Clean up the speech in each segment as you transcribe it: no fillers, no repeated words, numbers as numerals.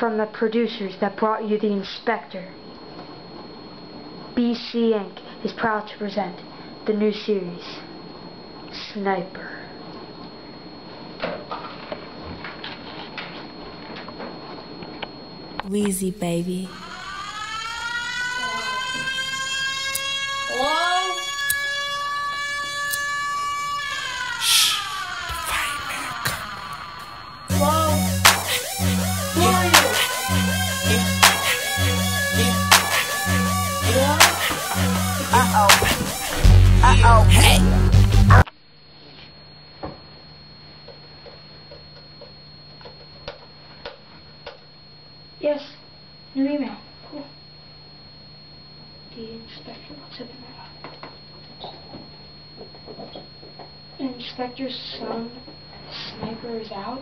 from the producers that brought you The Inspector. BC Inc. is proud to present the new series, Sniper. Wheezy, baby. Hello? Shh. The fireman coming. Hello? Who are you? Uh-oh. Hey. Yes, new email. Cool. The Inspector, what's up in that? Inspector's son, Sniper, is out.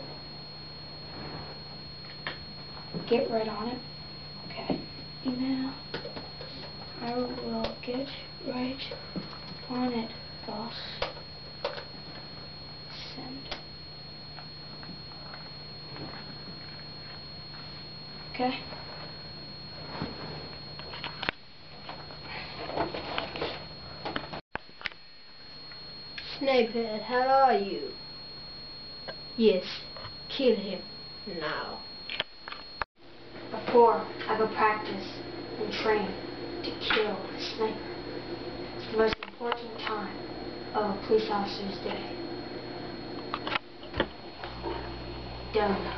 Get right on it. Okay. Email. I will get right on it, boss. Send. Okay. Snakehead, how are you? Yes. Kill him. Now. Before I go practice and train to kill a sniper. It's the most important time of a police officer's day. Donuts.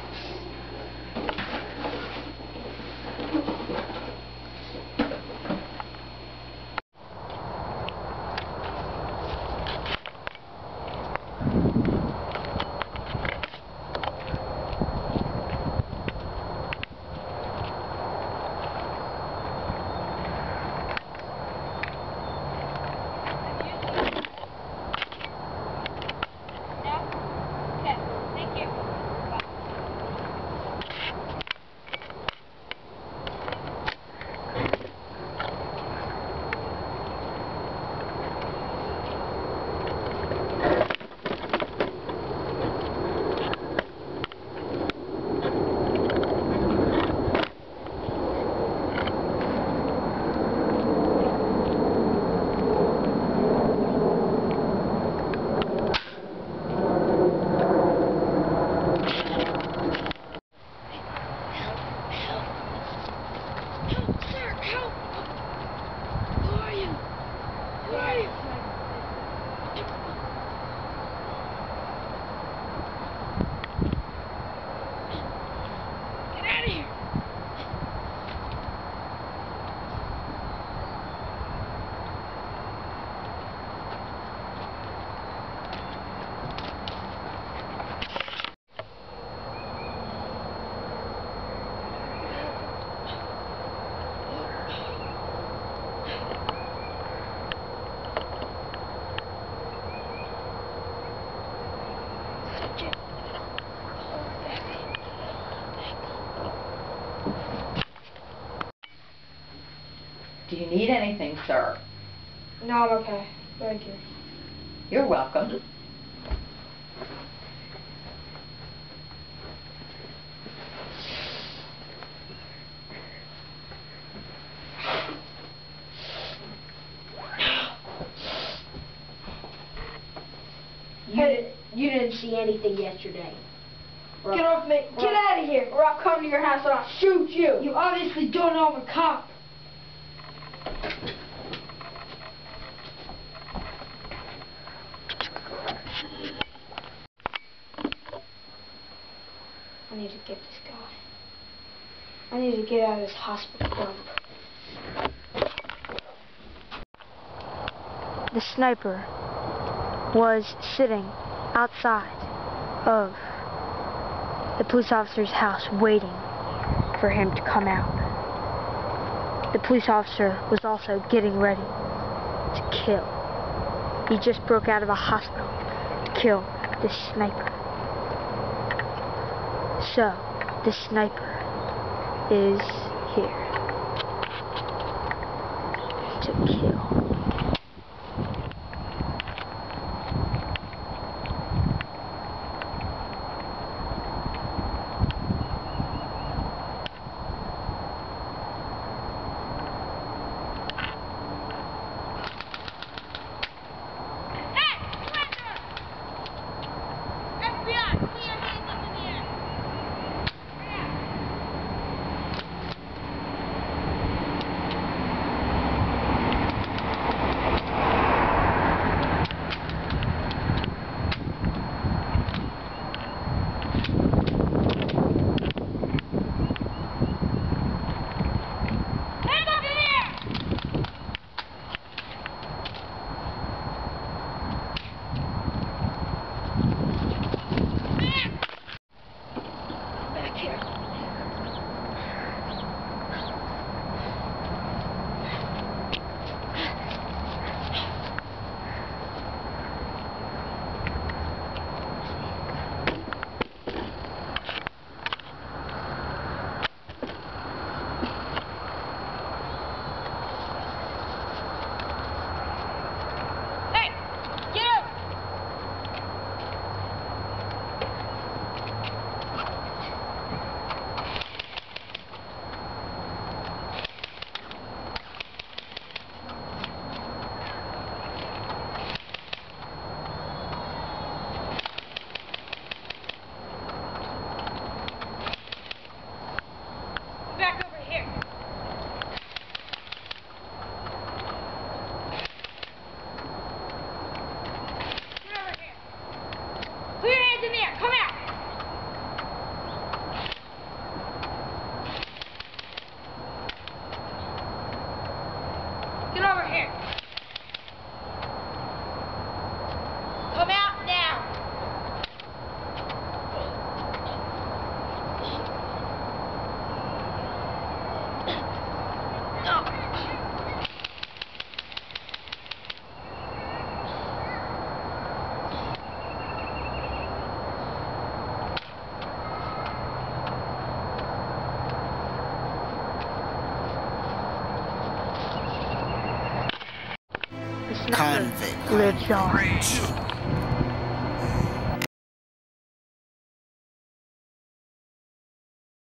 Do you need anything, sir? No, I'm okay. Thank you. You're welcome. You didn't see anything yesterday. Get off me! Get out of here, or I'll come to your house and I'll shoot you! You obviously don't know I'm a cop. I need to get this guy. I need to get out of this hospital dump. The sniper was sitting outside of the police officer's house waiting for him to come out. The police officer was also getting ready to kill. He just broke out of a hospital to kill this sniper. So, the sniper is here to kill. Get over here. Come out now. Convict Lives on.